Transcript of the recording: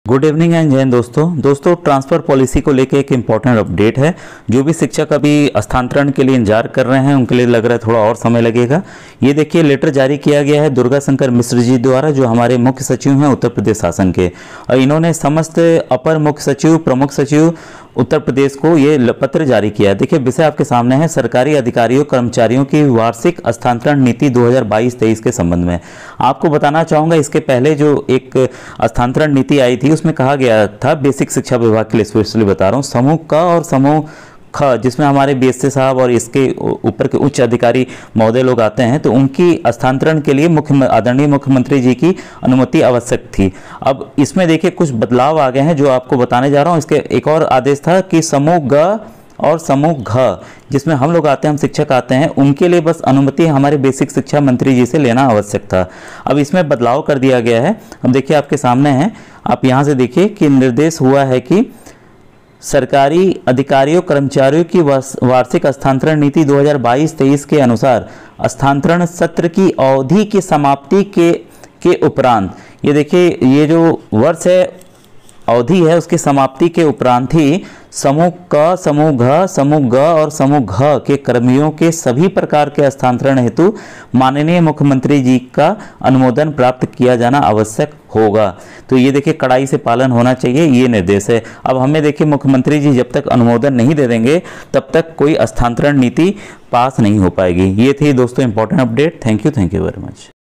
Good evening and जय हिंद दोस्तों transfer policy को लेके एक इम्पॉर्टेंट अपडेट है। जो भी शिक्षक अभी स्थानांतरण के लिए इंतजार कर रहे हैं उनके लिए लग रहा है थोड़ा और समय लगेगा। ये देखिए लेटर जारी किया गया है दुर्गा शंकर मिश्र जी द्वारा, जो हमारे मुख्य सचिव हैं उत्तर प्रदेश शासन के, और इन्होंने समस्त अपर मुख्य सचिव, प्रमुख सचिव उत्तर प्रदेश को ये पत्र जारी किया है। देखिए विषय आपके सामने है, सरकारी अधिकारियों कर्मचारियों की वार्षिक स्थानांतरण नीति 2022-23 के संबंध में। आपको बताना चाहूँगा इसके पहले जो एक स्थानांतरण नीति आई थी उसमें कहा गया था, बेसिक शिक्षा विभाग के लिए स्पेशली बता रहा हूँ, समूह क और समूह ख, जिसमें हमारे बीएससी साहब और इसके ऊपर के उच्च अधिकारी महोदय लोग आते हैं, तो उनकी स्थानांतरण के लिए आदरणीय मुख्यमंत्री जी की अनुमति आवश्यक थी। अब इसमें देखिए कुछ बदलाव आ गए हैं जो आपको बताने जा रहा हूँ। इसके एक और आदेश था कि समूह ग और समूह घ, जिसमें हम लोग आते हैं, हम शिक्षक आते हैं, उनके लिए बस अनुमति हमारे बेसिक शिक्षा मंत्री जी से लेना आवश्यक था। अब इसमें बदलाव कर दिया गया है। अब देखिए आपके सामने है, आप यहाँ से देखिए कि निर्देश हुआ है कि सरकारी अधिकारियों कर्मचारियों की वार्षिक स्थानांतरण नीति 2022-23 के अनुसार स्थानांतरण सत्र की अवधि की समाप्ति के उपरांत, ये देखिए ये जो वर्ष है, अवधि है, उसकी समाप्ति के उपरांत ही समूह क, समूह घ, समूह ग और समूह घ के कर्मियों के सभी प्रकार के स्थानांतरण हेतु माननीय मुख्यमंत्री जी का अनुमोदन प्राप्त किया जाना आवश्यक होगा। तो ये देखिए कड़ाई से पालन होना चाहिए, ये निर्देश है। अब हमें देखिए मुख्यमंत्री जी जब तक अनुमोदन नहीं दे देंगे तब तक कोई स्थानांतरण नीति पास नहीं हो पाएगी। ये थी दोस्तों important update. Thank you very much.